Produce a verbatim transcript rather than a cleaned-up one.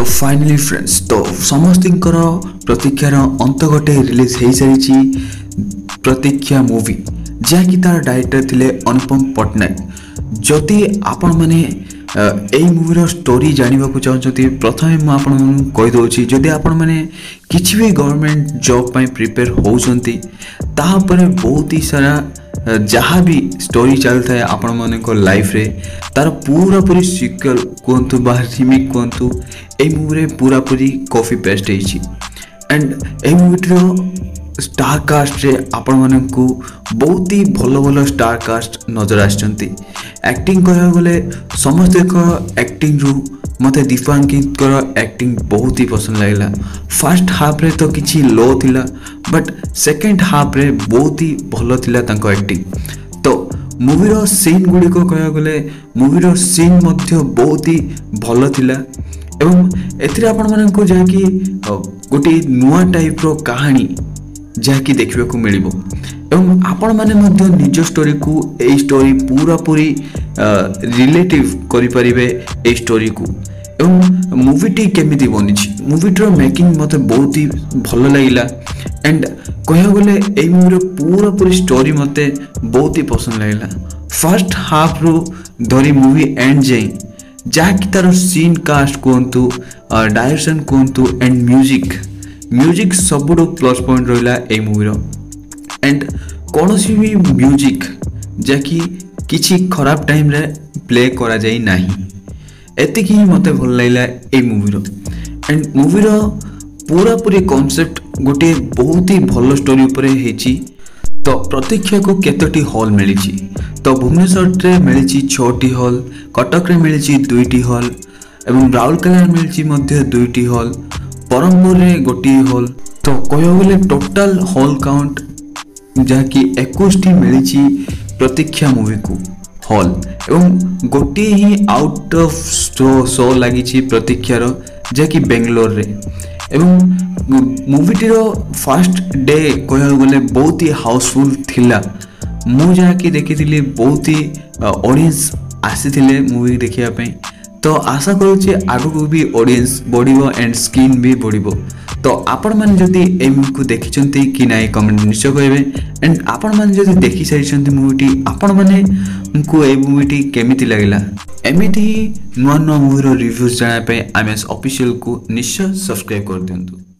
तो finally friends तो समस्त प्रतीक्षार अंत गोटे रिलीज हो सारी प्रतीक्षा मूवी जहाँकि तार डायरेक्टर थिले अनुपम पट्टनायक। जदि आपण मैंने यही मूवीर स्टोरी जानवा चाहते प्रथमे मुझे कहीदे जदि आपण मैंने किसी भी गवर्नमेंट जॉब पर प्रिपेयर होती बहुत ही सारा जहाँ भी स्टोरी चलता है आपण मन लाइफ रे तार पूरा पूरी सिक्वल कहतु बा रिमेक कहतु ए मूवी पूरा पूरी कॉपी पेस्ट होती एंड ए मूवी स्टार कास्ट रे आपण मन को बहुत ही भल भल स्टार कास्ट नजर आछंती। एक्टिंग कह गले समस्त एक्टिंग रु मते दीपांकित एक्टिंग बहुत ही पसंद लगला। फर्स्ट हाफ रे तो किछि लो थिला बट सेकेंड हाफ रे बहुत ही भल थिला तांको एक्टिंग। तो मूवीर सीन गुड़िक कह गले मूवीर सीन मध्य बहुत ही भल थिला एवं एथिरे आपण माननको जाकी गोटे नुआ टाइप रो कहानी जहाँकि देखा को मिल एवं आपण मैंने मध्य निज स्टोरी को ए स्टोरी पूरा पूरी रिलेटिव करें ए स्टोरी को एवं मूवीटी केमिति बनी मूवीटर मेकिंग मत बहुत ही भल लगिला एंड कह गले ए मूवी पूरा पूरी स्टोरी मत बहुत ही पसंद लगिला। फर्स्ट हाफ रू धरी मूवी एंड जाए जहाँकि तार सीन कास्ट कहतु डायरेक्शन कहतु एंड म्यूजिक म्यूजिक सब प्लस पॉइंट रहा ए मूवीर एंड कौन सी भी म्यूजिक जहाँकि किसी खराब टाइम रे प्ले करा जाई नहीं एति ही मत भल लगा ए मूवीर एंड मूवीर पूरा पूरी कॉन्सेप्ट गोटे बहुत ही भल स्टोरी उपरे हेची। तो प्रतीक्षा को केतोटी हॉल मिली तो भुवनेश्वर रे मिली छटी हॉल कटक रे मिली दुईटी हॉल एवं राउरकेला मिली मध्य दुईटी हॉल बरहमपुर रे गोटी हॉल। तो कह गले टोटाल हॉल काउंट जहाँकि इक्कीस टी मिली प्रतीक्षा मूवी को हॉल एवं गोटे ही आउट ऑफ शो शो लगी प्रतीक्षार जहाँकि बेंगलोर रे एवं मूवीटीर फर्स्ट डे कह गले बहुत ही हाउसफुल थिला। मु जहाँकि देखी बहुत ही ऑडियंस आसी मूवी देखिया तो आशा करुचे आगु भी ऑडियंस बढ़िबो एंड स्क्रीन भी बढ़िबो। तो आपण मैंने जदि ए मूवी को देखिचंती कि नाई कमेंट निश्चय करेंगे एंड आपण मैंने जदि देखि सारिचंती मूवीटी आपण मैंने को ए मूवीटी केमिति लागला एमिति नुआ नुआ मूवीर रिव्यूज जाना पे आईएमएस ऑफिशियल को निश्चय सब्सक्राइब कर दियंतु।